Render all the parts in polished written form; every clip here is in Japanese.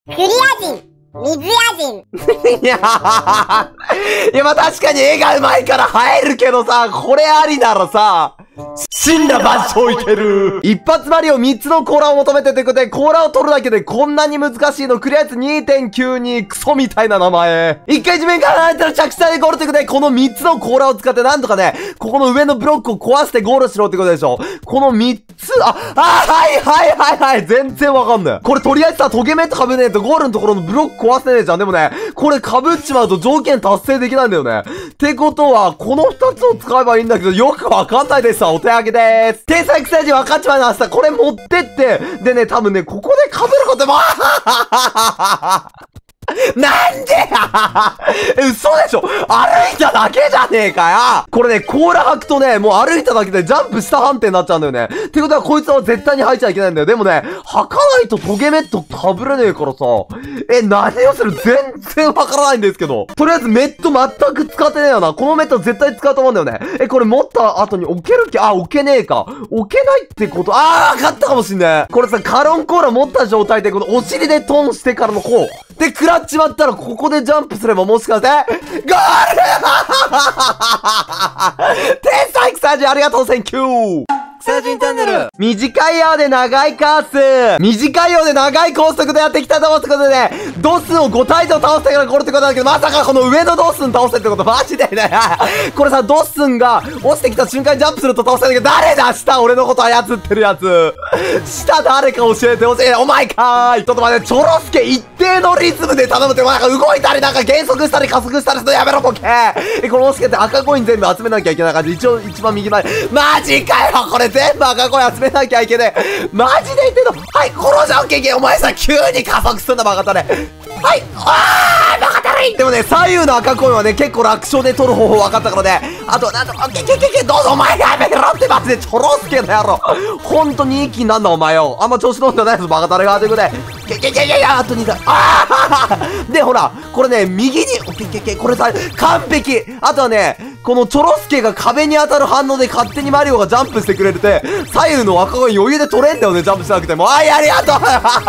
クリア人、水屋人。 いやまあ確かに絵が上手いから映えるけどさ、これありならさ、死んだ万象いける。一発マリオ3つの甲羅を求めてということで、甲羅を取るだけでこんなに難しいの。クリア率 2.92 クソみたいな名前。一回地面から離れたら着地体でゴールということで、この3つの甲羅を使ってなんとかね、ここの上のブロックを壊してゴールしろってことでしょ。この3つ、はい。全然わかんない。これとりあえずさ、トゲメット被ねえとゴールのところのブロック壊せねえじゃん。でもね、これ被っちまうと条件達成できないんだよね。ってことは、この2つを使えばいいんだけど、よくわかんないですわ。お手上げでーす。天才草地分かっちまいました。これ持ってって、でね、多分ね、ここで被ることも、なんで嘘でしょ。歩いただけじゃねえかよ。これね、甲羅履くとね、もう歩いただけでジャンプした判定になっちゃうんだよね。ってことはこいつは絶対に履いちゃいけないんだよ。でもね、履かないとトゲメット被れねえからさ。何をする全然わからないんですけど。とりあえずメット全く使ってねえよな。このメット絶対使うと思うんだよね。これ持った後に置けるっけ？置けねえか。置けないってこと？わかったかもしんねえ。これさ、カロンコーラ持った状態でこのお尻でトンしてからのこう。で、食らっちまったら、ここでジャンプすればもしかして、ゴール天才草地ありがとう、センキュー草地チャンネル短いようで長いコース短いようで長い高速でやってきたと思うってことでね、ドスンを5体と倒してからゴールってことなんだけど、まさかこの上のドスン倒せってことマジでねこれさ、ドスンが落ちてきた瞬間にジャンプすると倒せるんだけど、誰だ下俺のこと操ってるやつ下誰か教えてほしい。お前かーい。ちょっと待って、チョロスケ一定のリズムで頼むって、なんか動いたりなんか減速したり加速したりするのやめろボケこのオスケって赤コイン全部集めなきゃいけない感じ。一応一番右前。マジかよこれ全部赤コイン集めなきゃいけねえ。マジで言ってんの？はい、殺しゃオッケー。お前さ、急に加速すんだバカタレ。はい、バカタレ。でもね、左右の赤コインはね、結構楽勝で取る方法分かったからね。あと、なんと、どうぞお前やめろってマジでチョロスケの野郎。ほんとに一気になんだお前よ。あんま調子乗んでないぞバカタレが。ということで、あと2回。で、ほら、これね、右に、これさ、完璧。あとはね、このチョロスケが壁に当たる反応で勝手にマリオがジャンプしてくれるって、左右の赤コイン余裕で取れんだよね、ジャンプしなくても。ありがとう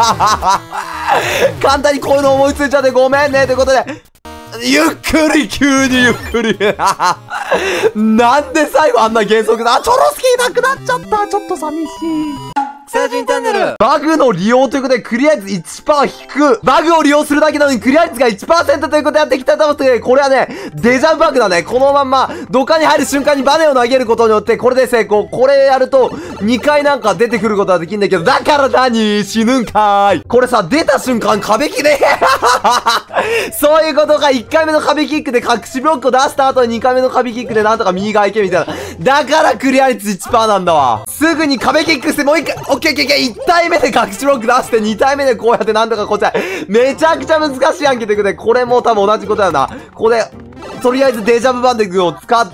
簡単にこういうの思いついちゃってごめんね、ということで、ゆっくり、急にゆっくりなんで最後あんな減速だ。チョロスケいなくなっちゃった。ちょっと寂しい。草人チャンネルバグの利用ということで、クリア率 1% 引く。バグを利用するだけなのにクリア率が 1% ということでやってきたと思って、これはね、デジャブバグだね。このまんま、土管に入る瞬間にバネを投げることによって、これで成功。これやると、2回なんか出てくることはできんだけど、だから何死ぬんかーい。これさ、出た瞬間壁切れそういうことか。1回目の壁キックで隠しブロックを出した後に2回目の壁キックでなんとか右側行けみたいな。だからクリア率 1% なんだわ。すぐに壁キックしてもう1回、1体目で隠しブロック出して、2体目でこうやってなんとかこっちは、めちゃくちゃ難しいやんけということで、これも多分同じことだよな。ここで、とりあえずデジャブバンデグを使って、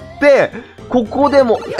ここでも、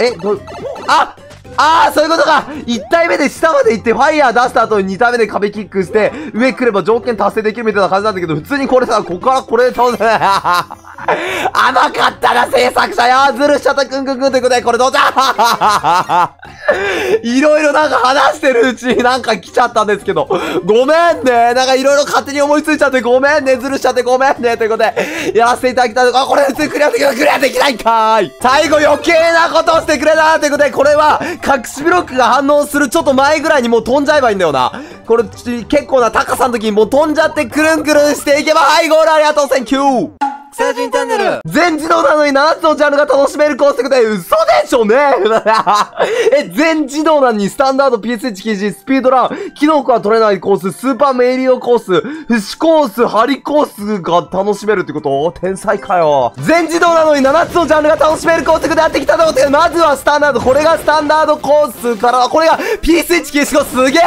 そういうことか。1体目で下まで行ってファイヤー出した後に2体目で壁キックして、上来れば条件達成できるみたいな感じなんだけど、普通にこれさ、ここからこれで倒せない。甘かったな、制作者よ。ずるしちゃったくんということで、これどうじゃいろいろなんか話してるうちになんか来ちゃったんですけど、ごめんね。なんかいろいろ勝手に思いついちゃってごめんね。ずるしちゃってごめんね。ということで、やらせていただきたい。これ普通にクリアできないかーい。最後余計なことをしてくれなということで、これは、隠しブロックが反応するちょっと前ぐらいにもう飛んじゃえばいいんだよな。これ、結構な高さの時にもう飛んじゃってくるんくるんしていけば、はい、ゴールありがとう、センキュー草人チャンネル全自動なのに7つのジャンルが楽しめるコースってことで、嘘でしょね全自動なのにスタンダード PS1 禁止、スピードラン、キノコは取れないコース、スーパーメイリオコース、不死コース、ハリコースが楽しめるってこと天才かよ。全自動なのに7つのジャンルが楽しめるコースってことでやってきたと思って、まずはスタンダード、これがスタンダードコースから、これが PS1 禁止コース、すげ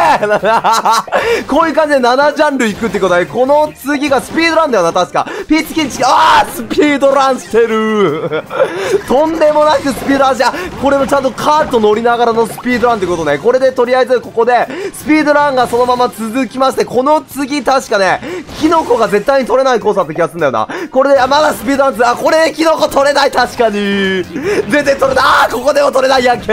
えこういう感じで7ジャンル行くってことで、この次がスピードランだよな、確か。PS1 禁止、 スピードランしてるとんでもなくスピードランし、これもちゃんとカート乗りながらのスピードランってことね。これでとりあえずここでスピードランがそのまま続きまして、この次確かね、キノコが絶対に取れないコースだった気がするんだよな。これで、まだスピードランこれでキノコ取れない、確かに。全然取れない。ここでも取れないやんけ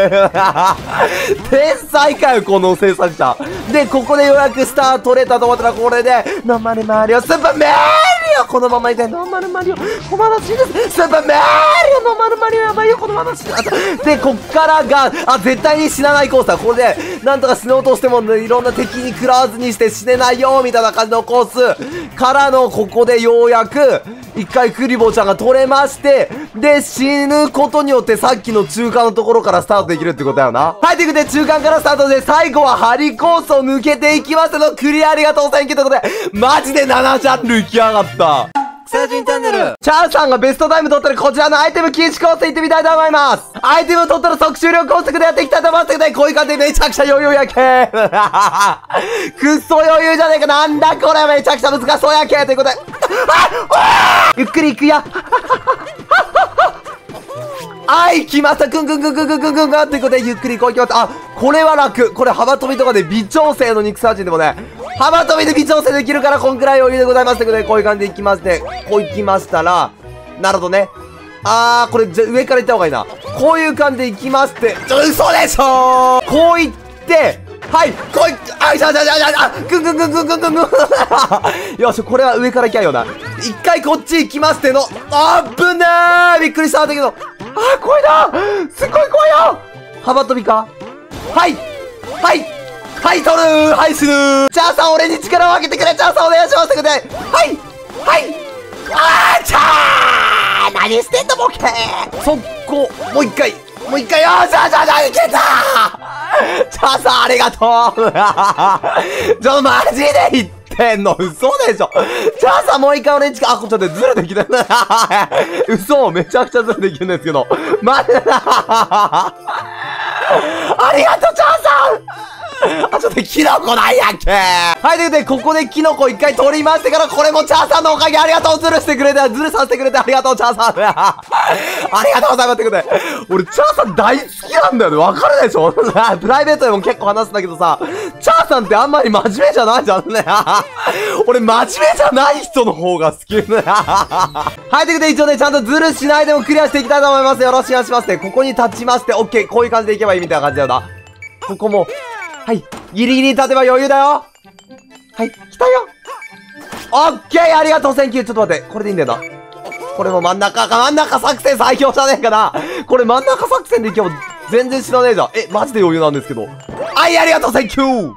天才かよ、この制作者。で、ここでようやくスター取れたと思ったら、これで、ノーマルマリオ、スーパーマリオこのままいて、ノーマルマリオ、小話です。スーパーマリオ、ノーマルマリオやばいよ、この話。で、こっからが、絶対に死なないコースだ。これで、なんとか死のうとしても、いろんな敵に食らわずにして死ねないよ、みたいな感じのコースからの、ここでようやく、一回クリボーちゃんが取れまして、で、死ぬことによってさっきの中間のところからスタートできるってことだよな。はい、ということで中間からスタートで、最後は針コースを抜けていきましたの、クリアありがとう、センキューということで、マジで7ジャンル行きやがった。クサジンチャンネル。チャーさんがベストタイム取ったらこちらのアイテム禁止コース行ってみたいと思います。アイテム取ったら即終了コースでやっていきたいと思いますけど、こういう感じでめちゃくちゃ余裕やけくっそ余裕じゃねえか。なんだこれ、めちゃくちゃ難しそうやけということで。ゆっくり行くや。はい、来ました。くんくんくんくんくんくんくんくんっていうことで、ゆっくり行こう行きます。これは楽。これ幅跳びとかで微調整の肉サージンでもね、幅跳びで微調整できるから、こんくらい余裕でございます。ということで、こういう感じで行きまして、こう行きましたら、なるほどね。これ、上から行った方がいいな。こういう感じで行きまして、嘘でしょーこう行って、はい、こういって、ぐんぐんぐんぐんぐんぐんぐんよし、これは上から行きゃいいよな。一回こっち行きましての、ぶねーびっくりしたんだけど、怖いなすっごい怖いよ幅跳びかはいはいはい取るはい死ぬチャーさん俺に力をあげてくれチャーさんお願いしますということではいはいチャー何してんのボケ速攻もう一回よーしいけたチャーさんありがとうマジで言ってんの嘘でしょチャーさんもう一回俺に力こっちょっとずるできる嘘めちゃくちゃずるできるんですけどマジありがとうチャーさんちょっとキノコないやんけはい、ということで、ここでキノコ一回取りましてから、これもチャーさんのおかげありがとうズルしてくれて、ズルさせてくれてありがとうチャーさんありがとうございますということで、俺チャーさん大好きなんだよね。わかるでしょプライベートでも結構話すんだけどさ、チャーさんってあんまり真面目じゃないじゃんね。俺真面目じゃない人の方が好き。はい、ということで一応ね、ちゃんとズルしないでもクリアしていきたいと思います。よろしくお願いしますね。ここに立ちまして、オッケー、こういう感じでいけばいいみたいな感じだよな。ここも、はい。ギリギリに立てば余裕だよ。はい。来たよ。オッケーありがとうセンキュー。ちょっと待って。これでいいんだよな。これも真ん中作戦最強じゃねえかな。これ真ん中作戦でいけば全然知らねえじゃん。マジで余裕なんですけど。はい、ありがとうセンキュー。